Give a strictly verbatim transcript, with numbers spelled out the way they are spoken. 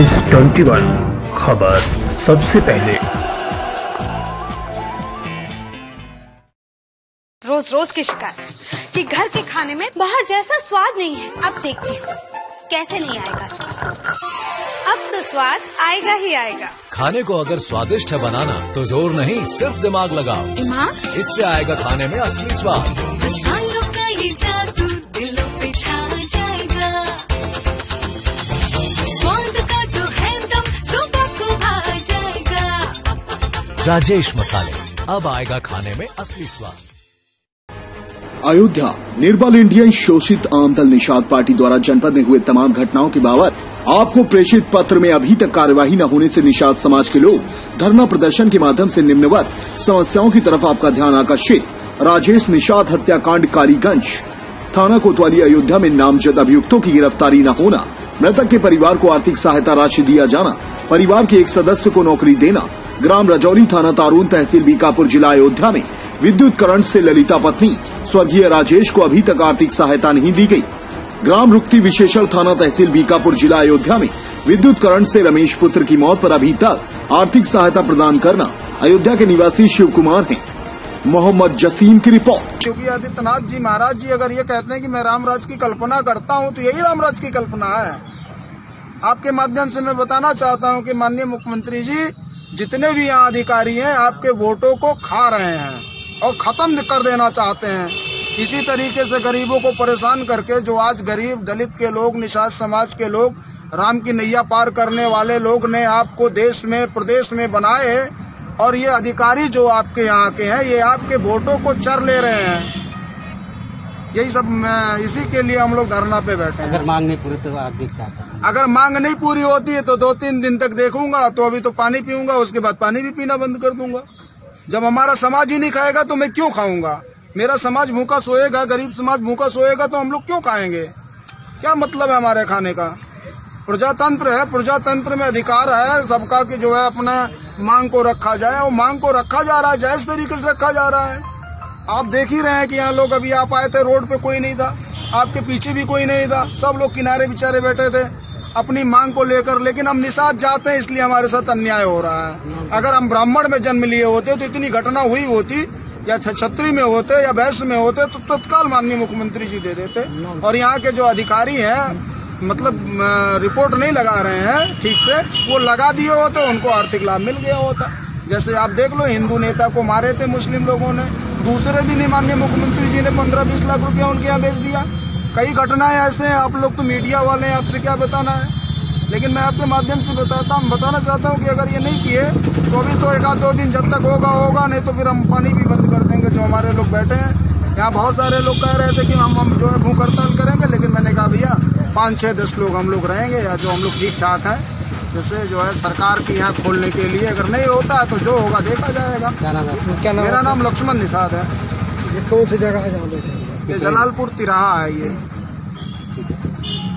News इक्कीस खबर सबसे पहले। रोज रोज की शिकायत कि घर के खाने में बाहर जैसा स्वाद नहीं है। अब देखती हूँ कैसे नहीं आएगा स्वाद। अब तो स्वाद आएगा ही आएगा। खाने को अगर स्वादिष्ट है बनाना तो जोर नहीं सिर्फ दिमाग लगाओ। दिमाग? इससे आएगा खाने में असली स्वाद। मसालों का ये जादू दिलों पे छा जाएगा। स्वाद का जो है दम सुबह को आ जाएगा। राजेश मसाले, अब आएगा खाने में असली स्वाद। अयोध्या निर्बल इंडियन शोषित आमदल निषाद पार्टी द्वारा जनपद में हुए तमाम घटनाओं के बाबत आपको प्रेषित पत्र में अभी तक कार्यवाही न होने से निषाद समाज के लोग धरना प्रदर्शन के माध्यम से निम्नवत समस्याओं की तरफ आपका ध्यान आकर्षित। राजेश निषाद हत्याकांड कालीगंज थाना कोतवाली अयोध्या में नामजद अभियुक्तों की गिरफ्तारी न होना, मृतक के परिवार को आर्थिक सहायता राशि दिया जाना, परिवार के एक सदस्य को नौकरी देना, ग्राम रजौली थाना तारून तहसील बीकापुर जिला अयोध्या में विद्युत करंट से ललिता पत्नी स्वर्गीय राजेश को अभी तक आर्थिक सहायता नहीं दी गई। ग्राम रुक्ति विशेषण थाना तहसील बीकापुर जिला अयोध्या में विद्युत करंट से रमेश पुत्र की मौत पर अभी तक आर्थिक सहायता प्रदान करना। अयोध्या के निवासी शिव कुमार हैं। मोहम्मद जसीम की रिपोर्ट। योगी आदित्यनाथ जी महाराज जी अगर ये कहते हैं कि मैं रामराज की कल्पना करता हूँ तो यही रामराज की कल्पना है। आपके माध्यम से मैं बताना चाहता हूँ कि माननीय मुख्यमंत्री जी जितने भी यहाँ अधिकारी हैं आपके वोटों को खा रहे हैं और खत्म कर देना चाहते हैं। इसी तरीके से गरीबों को परेशान करके जो आज गरीब दलित के लोग, निषाद समाज के लोग, राम की नैया पार करने वाले लोग ने आपको देश में प्रदेश में बनाए हैं और ये अधिकारी जो आपके यहाँ के हैं ये आपके वोटों को चर ले रहे हैं। यही सब इसी के लिए हम लोग धरना पे बैठे हैं। अगर मांग नहीं पूरी तो आगे क्या करें? अगर मांग नहीं पूरी होती है तो दो तीन दिन तक देखूंगा, तो अभी तो पानी पीऊंगा, उसके बाद पानी भी पीना बंद कर दूंगा। जब हमारा समाज ही नहीं खाएगा तो मैं क्यों खाऊंगा? मेरा समाज भूखा सोएगा, गरीब समाज भूखा सोएगा तो हम लोग क्यों खाएंगे? क्या मतलब है हमारे खाने का? प्रजातंत्र है, प्रजातंत्र में अधिकार है सबका कि जो है अपना मांग को रखा जाए और मांग को रखा जा रहा है, जायज तरीके से रखा जा रहा है। आप देख ही रहे हैं कि यहाँ लोग अभी आप आए थे, रोड पे कोई नहीं था, आपके पीछे भी कोई नहीं था, सब लोग किनारे बेचारे बैठे थे अपनी मांग को लेकर। लेकिन हम निषाद जाते हैं इसलिए हमारे साथ अन्याय हो रहा है। अगर हम ब्राह्मण में जन्म लिए होते तो इतनी घटना हुई होती, या छत्री में होते या वैश्य में होते तो तत्काल माननीय मुख्यमंत्री जी दे देते। और यहाँ के जो अधिकारी हैं मतलब रिपोर्ट नहीं लगा रहे हैं ठीक से, वो लगा दिए होते उनको आर्थिक लाभ मिल गया होता। जैसे आप देख लो, हिंदू नेता को मारे थे मुस्लिम लोगों ने, दूसरे दिन ही माननीय मुख्यमंत्री जी ने पंद्रह बीस लाख रुपया उनके यहाँ भेज दिया। कई घटनाएं ऐसे हैं, आप लोग तो मीडिया वाले हैं, आपसे क्या बताना है। लेकिन मैं आपके माध्यम से बताता हूँ बताना चाहता हूँ कि अगर ये नहीं किए तो अभी तो एक आध दो दिन जब तक होगा होगा, नहीं तो फिर हम पानी भी बंद कर देंगे। जो हमारे लोग बैठे हैं यहाँ, बहुत सारे लोग कह रहे थे कि हम हम जो है भूख हड़ताल करेंगे, लेकिन मैंने कहा भैया पाँच छः दस लोग हम लोग रहेंगे या जो हम लोग ठीक ठाक हैं, जैसे जो है सरकार की यहाँ खोलने के लिए। अगर नहीं होता है तो जो होगा देखा जाएगा। क्या नाम है? क्या नाम? मेरा नाम लक्ष्मण निषाद है। ये कौन सी जगह है जहाँ? ये जलालपुर तिराहा है ये।